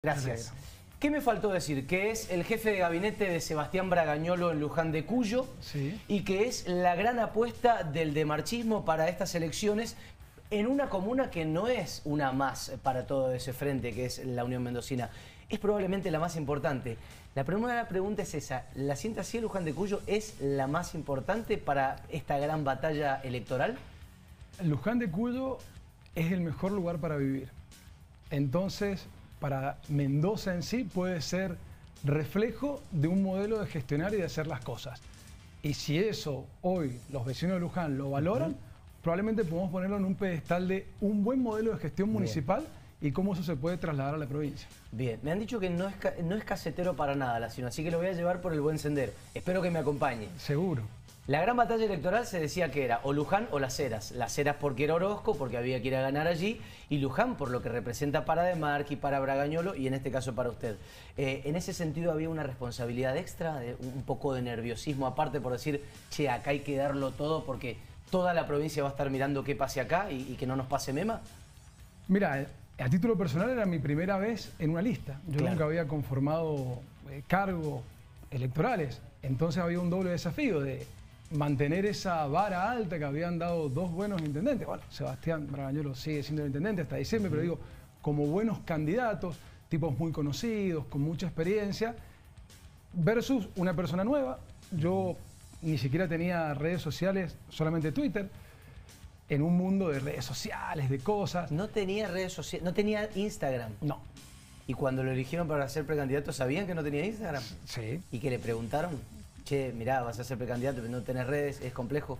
Gracias. ¿Qué me faltó decir? Que es el jefe de gabinete de Sebastián Bragañolo en Luján de Cuyo, sí, y que es la gran apuesta del demarchismo para estas elecciones en una comuna que no es una más para todo ese frente, que es la Unión Mendocina. Es probablemente la más importante. La primera pregunta es esa. ¿La siente así Luján de Cuyo? ¿Es la más importante para esta gran batalla electoral? Luján de Cuyo es el mejor lugar para vivir. Entonces, para Mendoza en sí puede ser reflejo de un modelo de gestionar y de hacer las cosas. Y si eso hoy los vecinos de Luján lo valoran, probablemente podemos ponerlo en un pedestal de un buen modelo de gestión municipal y cómo eso se puede trasladar a la provincia. Bien, me han dicho que no es casetero para nada la ciudad, así que lo voy a llevar por el buen sendero. Espero que me acompañe. Seguro. La gran batalla electoral se decía que era o Luján o Las Heras. Las Heras porque era Orozco, porque había que ir a ganar allí, y Luján por lo que representa para De Marchi, para Bragañolo y en este caso para usted. En ese sentido había una responsabilidad extra, un poco de nerviosismo aparte por decir, che, acá hay que darlo todo porque toda la provincia va a estar mirando qué pase acá y que no nos pase mema. Mira, a título personal era mi primera vez en una lista. Yo nunca había conformado cargos electorales, entonces había un doble desafío de mantener esa vara alta que habían dado dos buenos intendentes. Bueno, Sebastián Bragañolo sigue siendo el intendente hasta diciembre, pero digo, como buenos candidatos, tipos muy conocidos, con mucha experiencia, versus una persona nueva. Yo ni siquiera tenía redes sociales, solamente Twitter, en un mundo de redes sociales, de cosas. No tenía redes sociales, no tenía Instagram. No. Y cuando lo eligieron para ser precandidato, ¿sabían que no tenía Instagram? Sí. ¿Y que le preguntaron? Che, mirá, vas a ser precandidato, pero no tenés redes, es complejo.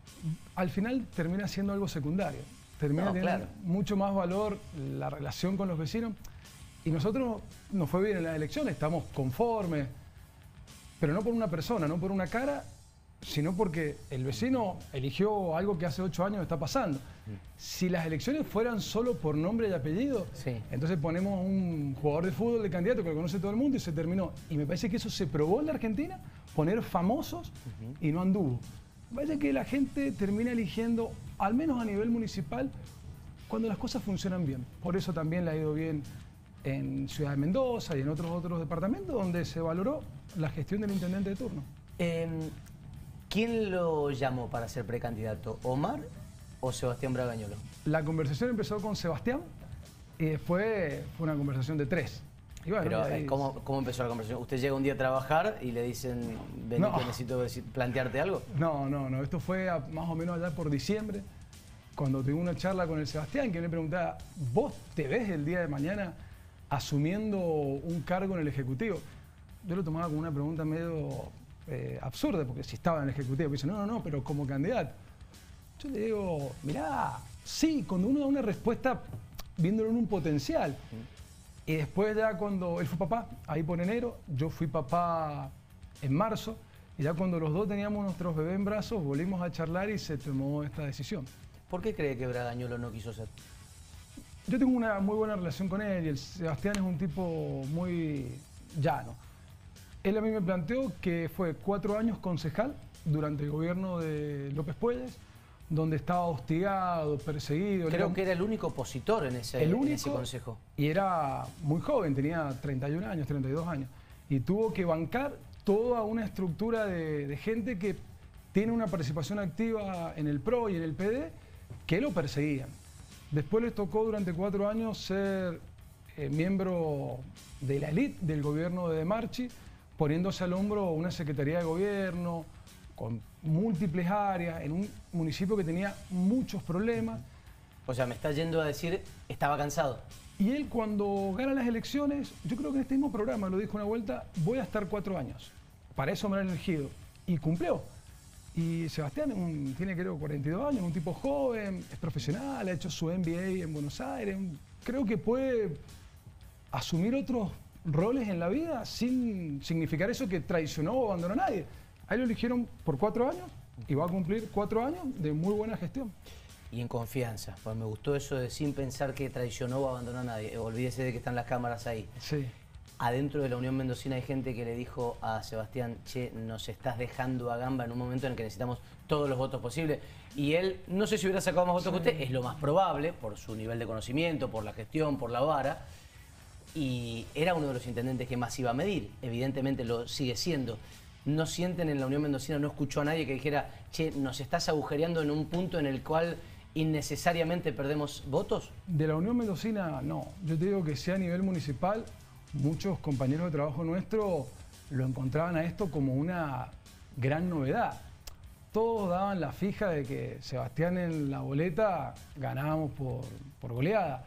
Al final termina siendo algo secundario. Termina teniendo mucho más valor la relación con los vecinos. Y nosotros nos fue bien en las elecciones, estamos conformes, pero no por una persona, no por una cara, sino porque el vecino eligió algo que hace 8 años está pasando. Si las elecciones fueran solo por nombre y apellido, entonces ponemos un jugador de fútbol de candidato que lo conoce todo el mundo y se terminó. Y me parece que eso se probó en la Argentina, poner famosos y no anduvo. Me parece que la gente termina eligiendo, al menos a nivel municipal, cuando las cosas funcionan bien. Por eso también le ha ido bien en Ciudad de Mendoza y en otros departamentos donde se valoró la gestión del intendente de turno. ¿Quién lo llamó para ser precandidato? ¿Omar o Sebastián Bragañolo? La conversación empezó con Sebastián y después fue una conversación de 3. Y bueno, pero, ahí... ¿cómo empezó la conversación? ¿Usted llega un día a trabajar y le dicen, vení que necesito plantearte algo? No. Esto fue más o menos allá por diciembre, cuando tuve una charla con el Sebastián, que me preguntaba, ¿vos te ves el día de mañana asumiendo un cargo en el Ejecutivo? Yo lo tomaba como una pregunta medio absurda, porque si estaba en el Ejecutivo, me dice, no, pero como candidato. Yo le digo, mirá, sí, cuando uno da una respuesta viéndolo en un potencial. Y después ya cuando él fue papá, ahí por enero, yo fui papá en marzo, y ya cuando los dos teníamos nuestros bebés en brazos, volvimos a charlar y se tomó esta decisión. ¿Por qué cree que Bragañolo no quiso ser? Yo tengo una muy buena relación con él y el Sebastián es un tipo muy llano. Él a mí me planteó que fue 4 años concejal durante el gobierno de López Puelles, donde estaba hostigado, perseguido. Creo que era el único opositor en ese consejo. Y era muy joven, tenía 31 años, 32 años. Y tuvo que bancar toda una estructura de gente que tiene una participación activa en el PRO y en el PD, que lo perseguían. Después les tocó durante 4 años ser miembro de la élite del gobierno de De Marchi, poniéndose al hombro una secretaría de gobierno con múltiples áreas, en un municipio que tenía muchos problemas. O sea, me está yendo a decir, estaba cansado. Y él cuando gana las elecciones, yo creo que en este mismo programa lo dijo una vuelta, voy a estar 4 años. Para eso me han elegido. Y cumplió. Y Sebastián tiene creo 42 años, un tipo joven, es profesional, ha hecho su MBA en Buenos Aires. Creo que puede asumir otros roles en la vida sin significar eso que traicionó o abandonó a nadie. Ahí lo eligieron por 4 años y va a cumplir 4 años de muy buena gestión. Y en confianza, pues me gustó eso de sin pensar que traicionó o abandonó a nadie. Olvídese de que están las cámaras ahí. Sí. Adentro de la Unión Mendocina hay gente que le dijo a Sebastián, che, nos estás dejando a gamba en un momento en el que necesitamos todos los votos posibles. Y él, no sé si hubiera sacado más votos que usted, es lo más probable, por su nivel de conocimiento, por la gestión, por la vara. y era uno de los intendentes que más iba a medir, evidentemente lo sigue siendo. ¿No sienten en la Unión Mendocina, no escuchó a nadie que dijera, che, nos estás agujereando en un punto en el cual innecesariamente perdemos votos? De la Unión Mendocina, no. Yo te digo que sea a nivel municipal, muchos compañeros de trabajo nuestro lo encontraban a esto como una gran novedad. Todos daban la fija de que Sebastián en la boleta ganábamos por goleada.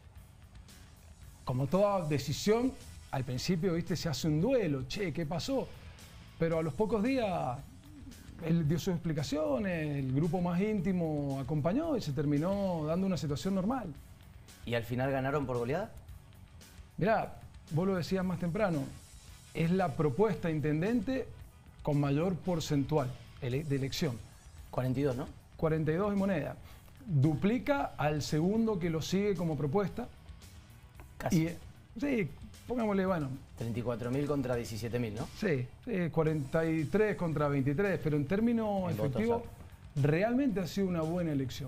Como toda decisión, al principio, viste, se hace un duelo, che, ¿qué pasó? Pero a los pocos días él dio sus explicaciones, el grupo más íntimo acompañó y se terminó dando una situación normal. ¿Y al final ganaron por goleada? Mirá, vos lo decías más temprano, es la propuesta intendente con mayor porcentual de elección. 42, ¿no? 42 y moneda. Duplica al segundo que lo sigue como propuesta. Casi. Sí, pongámosle, bueno. 34.000 contra 17.000, ¿no? Sí, 43 contra 23, pero en términos efectivos, realmente ha sido una buena elección.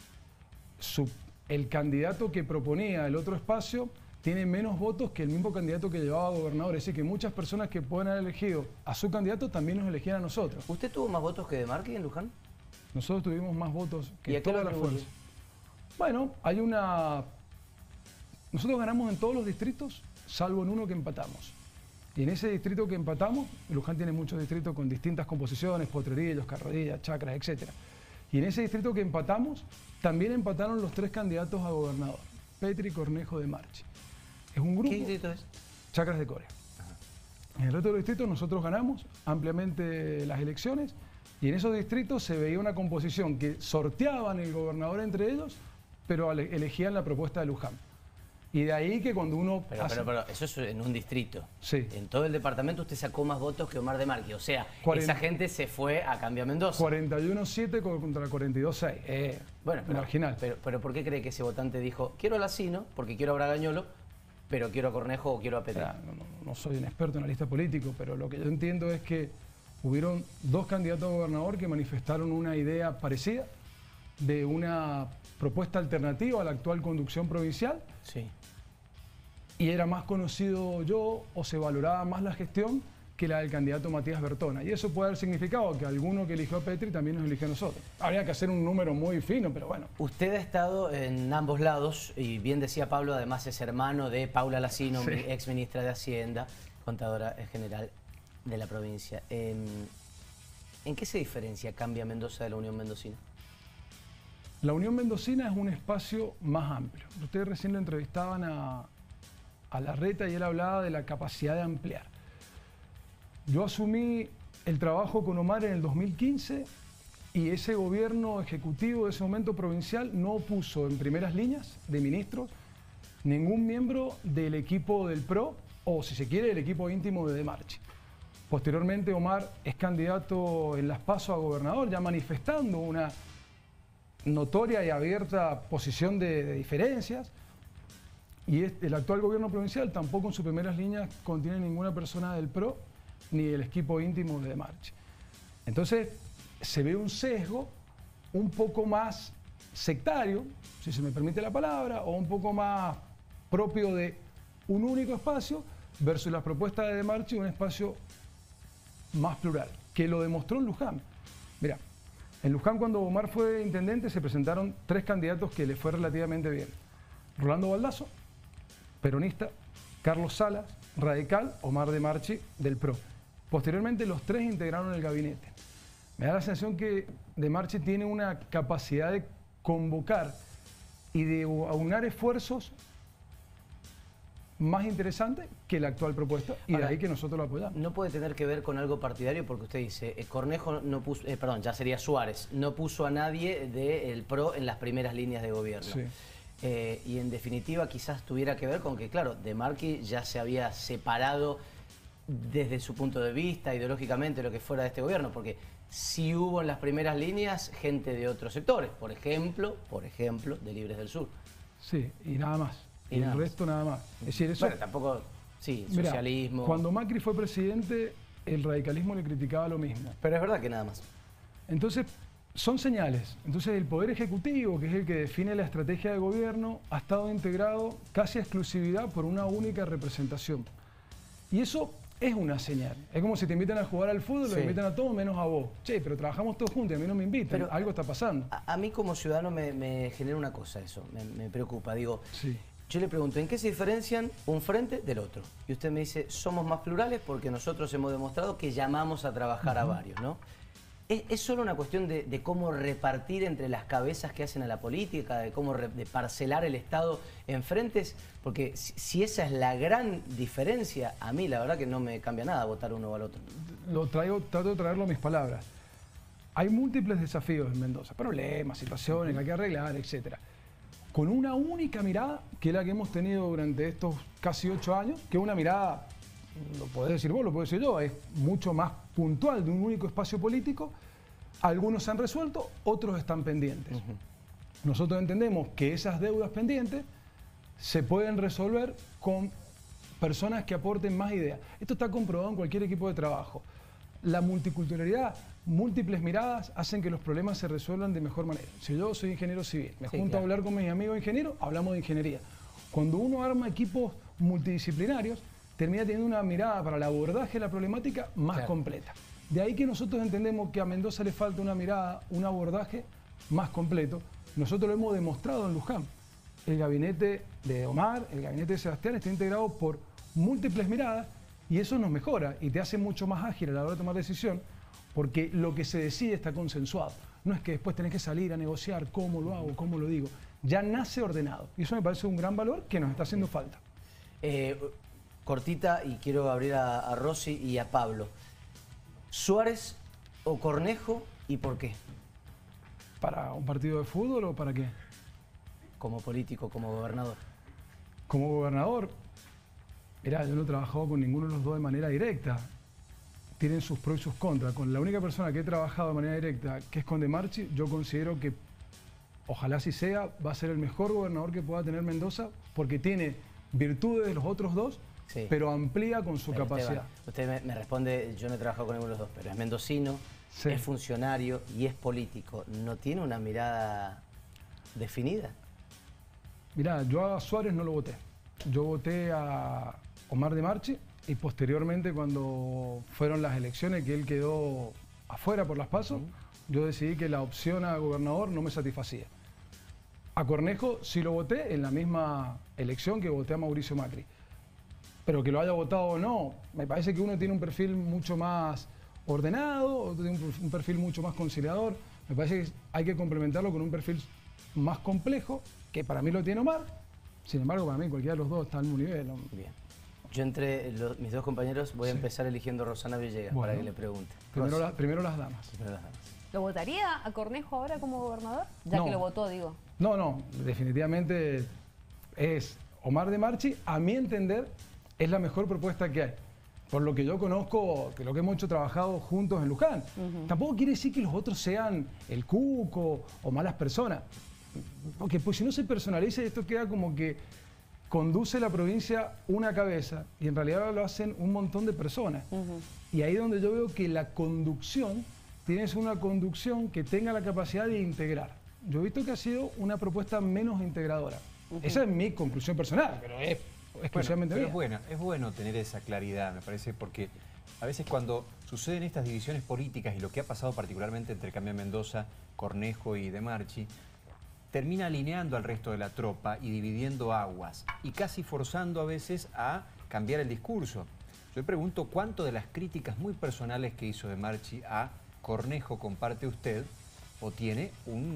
El candidato que proponía el otro espacio tiene menos votos que el mismo candidato que llevaba a gobernador. Es decir, que muchas personas que pueden haber elegido a su candidato también nos elegían a nosotros. ¿Usted tuvo más votos que De Marchi en Luján? Nosotros tuvimos más votos que todas las fuerzas. Bueno, hay una... Nosotros ganamos en todos los distritos, salvo en uno que empatamos. Y en ese distrito que empatamos, Luján tiene muchos distritos con distintas composiciones, Potrerillos, Carrodillas, Chacras, etc. Y en ese distrito que empatamos, también empataron los 3 candidatos a gobernador, Petri, Cornejo, De Marchi. Es un grupo... ¿Qué distrito es? Chacras de Coria. En el resto de los distritos nosotros ganamos ampliamente las elecciones y en esos distritos se veía una composición que sorteaban el gobernador entre ellos, pero elegían la propuesta de Luján. Y de ahí que cuando uno... Pero eso es en un distrito. Sí. En todo el departamento usted sacó más votos que Omar De Marchi. O sea, esa gente se fue a Cambia Mendoza. 41-7 contra 42-6. Bueno, marginal. Pero ¿por qué cree que ese votante dijo, quiero a Lacino porque quiero a Bragañolo, pero quiero a Cornejo o quiero a Petri? No soy un experto en analista político, pero lo que yo entiendo es que hubieron 2 candidatos a gobernador que manifestaron una idea parecida de una propuesta alternativa a la actual conducción provincial. Sí. Y era más conocido yo o se valoraba más la gestión que la del candidato Matías Bertona. Y eso puede haber significado que alguno que eligió a Petri también nos eligió a nosotros. Habría que hacer un número muy fino, pero bueno. Usted ha estado en ambos lados y bien decía Pablo, además es hermano de Paula Lacino, sí, ex ministra de Hacienda, contadora general de la provincia. ¿En qué se diferencia Cambia Mendoza de la Unión Mendocina? La Unión Mendocina es un espacio más amplio. Ustedes recién lo entrevistaban a Larreta y él hablaba de la capacidad de ampliar. Yo asumí el trabajo con Omar en el 2015 y ese gobierno ejecutivo de ese momento provincial no puso en primeras líneas de ministros ningún miembro del equipo del PRO o, si se quiere, el equipo íntimo de Marchi. Posteriormente Omar es candidato en las PASO a gobernador, ya manifestando una notoria y abierta posición de diferencias. Y el actual gobierno provincial tampoco en sus primeras líneas contiene ninguna persona del PRO ni del equipo íntimo de Marchi. Entonces se ve un sesgo un poco más sectario, si se me permite la palabra, o un poco más propio de un único espacio versus la propuesta de Marchi, un espacio más plural, que lo demostró en Luján. Mira, en Luján cuando Omar fue intendente se presentaron 3 candidatos que le fue relativamente bien. Rolando Baldasso, peronista, Carlos Salas, radical, Omar De Marchi, del PRO. Posteriormente los 3 integraron el gabinete. Me da la sensación que De Marchi tiene una capacidad de convocar y de aunar esfuerzos más interesante que la actual propuesta y de ahí que nosotros lo apoyamos. No puede tener que ver con algo partidario porque usted dice, Cornejo no puso, perdón, ya sería Suárez, no puso a nadie del PRO en las primeras líneas de gobierno. Sí. Y en definitiva quizás tuviera que ver con que, claro, De Marchi ya se había separado desde su punto de vista, ideológicamente, lo que fuera de este gobierno, porque sí hubo en las primeras líneas gente de otros sectores, por ejemplo, de Libres del Sur. Sí, y nada más. Y el resto nada más. Es decir, eso... Bueno, tampoco, sí, Mirá, socialismo... Cuando Macri fue presidente, el radicalismo le criticaba lo mismo. Pero es verdad que nada más. Entonces, Son señales. Entonces el Poder Ejecutivo, que es el que define la estrategia de gobierno, ha estado integrado casi a exclusividad por una única representación. Y eso es una señal. Es como si te invitan a jugar al fútbol, lo invitan a todos menos a vos. Che, pero trabajamos todos juntos y a mí no me invitan. Pero algo está pasando. A mí como ciudadano me genera una cosa eso, me preocupa. Digo, yo le pregunto, ¿en qué se diferencian un frente del otro? Y usted me dice, somos más plurales porque nosotros hemos demostrado que llamamos a trabajar a varios, ¿no? ¿Es solo una cuestión de cómo repartir entre las cabezas que hacen a la política, de cómo de parcelar el Estado en frentes? Porque si esa es la gran diferencia, a mí la verdad que no me cambia nada votar uno o al otro. Trato de traerlo a mis palabras. Hay múltiples desafíos en Mendoza, problemas, situaciones que hay que arreglar, etc. Con una única mirada, que es la que hemos tenido durante estos casi 8 años, que es una mirada, lo podés decir vos, lo puedo decir yo, es mucho más puntual de un único espacio político. Algunos se han resuelto, otros están pendientes. Nosotros entendemos que esas deudas pendientes se pueden resolver con personas que aporten más ideas. Esto está comprobado en cualquier equipo de trabajo. La multiculturalidad, múltiples miradas hacen que los problemas se resuelvan de mejor manera. Si yo soy ingeniero civil, me junto a hablar con mis amigos ingenieros, hablamos de ingeniería. Cuando uno arma equipos multidisciplinarios, termina teniendo una mirada para el abordaje de la problemática más completa. De ahí que nosotros entendemos que a Mendoza le falta una mirada, un abordaje más completo. Nosotros lo hemos demostrado en Luján. El gabinete de Omar, el gabinete de Sebastián está integrado por múltiples miradas y eso nos mejora y te hace mucho más ágil a la hora de tomar decisión porque lo que se decide está consensuado. No es que después tenés que salir a negociar cómo lo hago, cómo lo digo. Ya nace ordenado y eso me parece un gran valor que nos está haciendo falta. Cortita, y quiero abrir a Rosy y a Pablo. ¿Suárez o Cornejo y por qué? ¿Para un partido de fútbol o para qué? Como político, como gobernador. Como gobernador, mirá, yo no he trabajado con ninguno de los dos de manera directa. Tienen sus pros y sus contras. Con la única persona que he trabajado de manera directa, que es con De Marchi, yo considero que, ojalá así sea, va a ser el mejor gobernador que pueda tener Mendoza, porque tiene virtudes de los otros dos, pero amplía con su capacidad. Esteban, usted me responde, yo no he trabajado con ninguno de los dos, pero es mendocino, es funcionario y es político. ¿No tiene una mirada definida? Mirá, yo a Suárez no lo voté. Yo voté a Omar De Marchi y posteriormente cuando fueron las elecciones que él quedó afuera por las PASO, yo decidí que la opción a gobernador no me satisfacía. A Cornejo sí lo voté en la misma elección que voté a Mauricio Macri. Pero que lo haya votado o no, me parece que uno tiene un perfil mucho más ordenado, otro tiene un perfil mucho más conciliador. Me parece que hay que complementarlo con un perfil más complejo, que para mí lo tiene Omar. Sin embargo, para mí cualquiera de los dos está al mismo nivel, ¿no? Bien. Yo entre mis dos compañeros voy a empezar eligiendo a Rosana Villegas para que le pregunte. Primero las damas. ¿Lo votaría a Cornejo ahora como gobernador? Ya que lo votó, digo. No, definitivamente es Omar De Marchi, a mi entender, es la mejor propuesta que hay. Por lo que yo conozco, que lo que hemos trabajado juntos en Luján. Tampoco quiere decir que los otros sean el cuco o malas personas. Porque pues, si no se personaliza, esto queda como que conduce la provincia una cabeza y en realidad lo hacen un montón de personas. Y ahí es donde yo veo que la conducción, tienes una conducción que tenga la capacidad de integrar. Yo he visto que ha sido una propuesta menos integradora. Esa es mi conclusión personal, pero es exclusivamente mía. Pero es bueno tener esa claridad, me parece, porque a veces cuando suceden estas divisiones políticas y lo que ha pasado particularmente entre Cambia Mendoza, Cornejo y De Marchi, termina alineando al resto de la tropa y dividiendo aguas y casi forzando a veces a cambiar el discurso. Yo le pregunto cuánto de las críticas muy personales que hizo De Marchi a Cornejo comparte usted o tiene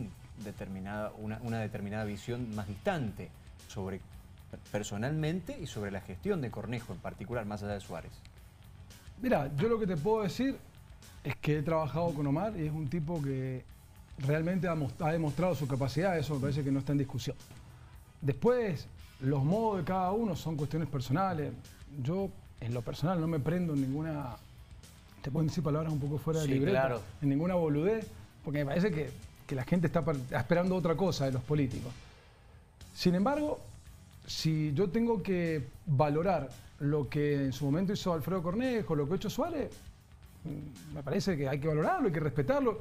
una determinada visión más distante sobre personalmente y sobre la gestión de Cornejo en particular, más allá de Suárez. Mira, yo lo que te puedo decir es que he trabajado con Omar y es un tipo que realmente ha demostrado su capacidad, eso me parece que no está en discusión. Después, los modos de cada uno son cuestiones personales. Yo, en lo personal, no me prendo en ninguna, te pueden decir palabras un poco fuera de libreta, en ninguna boludez, porque me parece que la gente está esperando otra cosa de los políticos. Sin embargo, si yo tengo que valorar lo que en su momento hizo Alfredo Cornejo, lo que ha hecho Suárez, me parece que hay que valorarlo, hay que respetarlo.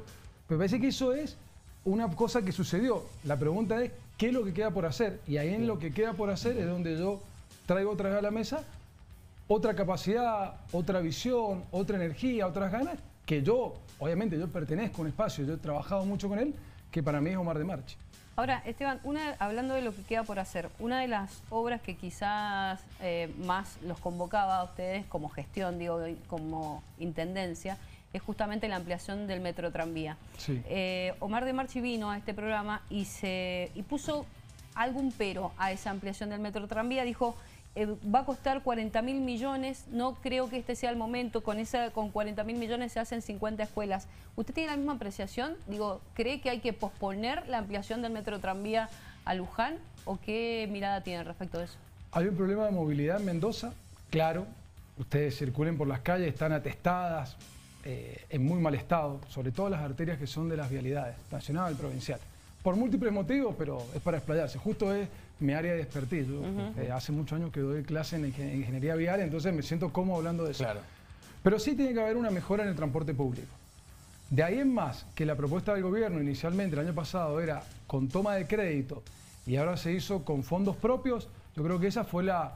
Pero parece que eso es una cosa que sucedió. La pregunta es, ¿qué es lo que queda por hacer? Y ahí en lo que queda por hacer es donde yo traigo otra vez a la mesa otra capacidad, otra visión, otra energía, otras ganas, que yo, obviamente, yo pertenezco a un espacio, yo he trabajado mucho con él, que para mí es Omar de Marchi. Ahora, Esteban, hablando de lo que queda por hacer, una de las obras que quizás más los convocaba a ustedes como gestión, digo, como intendencia, es justamente la ampliación del metro tranvía. Sí. Omar de Marchi vino a este programa y puso algún pero a esa ampliación del metro tranvía. Dijo, va a costar 40.000 millones, no creo que este sea el momento, con 40.000 millones se hacen 50 escuelas. ¿Usted tiene la misma apreciación? Digo, ¿cree que hay que posponer la ampliación del metro tranvía a Luján? ¿O qué mirada tiene respecto a eso? Hay un problema de movilidad en Mendoza, claro. Ustedes circulen por las calles, están atestadas, en muy mal estado, sobre todo las arterias que son de las vialidades, nacional y provincial. Por múltiples motivos, pero es para explayarse. Justo es mi área de expertise. Yo, hace muchos años que doy clase en ingeniería vial, entonces me siento cómodo hablando de eso. Claro. Pero sí tiene que haber una mejora en el transporte público. De ahí en más, que la propuesta del gobierno inicialmente el año pasado era con toma de crédito y ahora se hizo con fondos propios, yo creo que esa fue la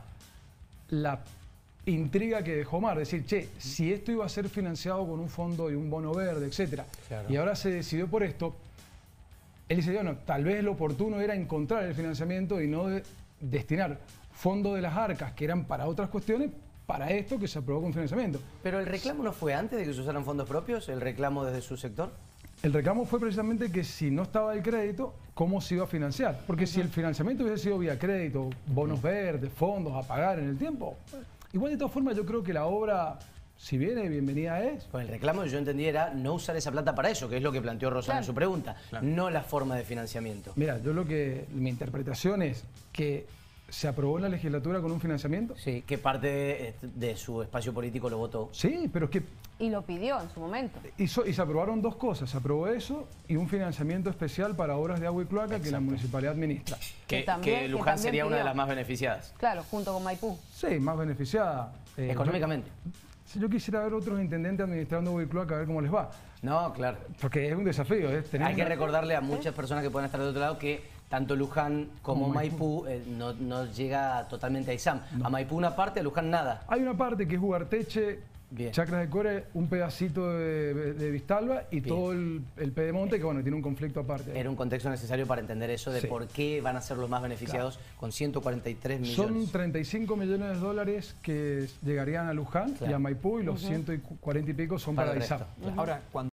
intriga que dejó Omar, decir, che, si esto iba a ser financiado con un fondo y un bono verde, etcétera, y ahora se decidió por esto, él dice, bueno, tal vez lo oportuno era encontrar el financiamiento y no destinar fondos de las arcas que eran para otras cuestiones, para esto que se aprobó con financiamiento. ¿Pero el reclamo no fue antes de que se usaran fondos propios, el reclamo desde su sector? El reclamo fue precisamente que si no estaba el crédito, ¿cómo se iba a financiar? Porque si el financiamiento hubiese sido vía crédito, bonos verdes, fondos a pagar en el tiempo, igual de todas formas yo creo que la obra, si viene, bienvenida es. Con el reclamo yo entendí era no usar esa plata para eso, que es lo que planteó Rosana en su pregunta, no la forma de financiamiento. Mira, mi interpretación es que se aprobó en la legislatura con un financiamiento. Sí, que parte de su espacio político lo votó. Sí, pero es que... Y lo pidió en su momento. Y se aprobaron dos cosas, se aprobó eso y un financiamiento especial para obras de agua y cloaca que la municipalidad administra. Que Luján sería una de las más beneficiadas. Claro, junto con Maipú. Sí, más beneficiada. Económicamente. Yo quisiera ver otros intendentes administrando agua y cloaca, a ver cómo les va. No, claro. Porque es un desafío. Hay que recordarle a muchas personas que pueden estar del otro lado que tanto Luján como Maipú no llega totalmente a ISAM. No. A Maipú una parte, a Luján nada. Hay una parte que es Ugarteche, Chacras de Core, un pedacito de Vistalba y todo el Pedemonte, que bueno, tiene un conflicto aparte. Era un contexto necesario para entender eso de por qué van a ser los más beneficiados con 143 millones. Son 35 millones de dólares que llegarían a Luján y a Maipú y los 140 y pico son para ISAM. Ahora, cuando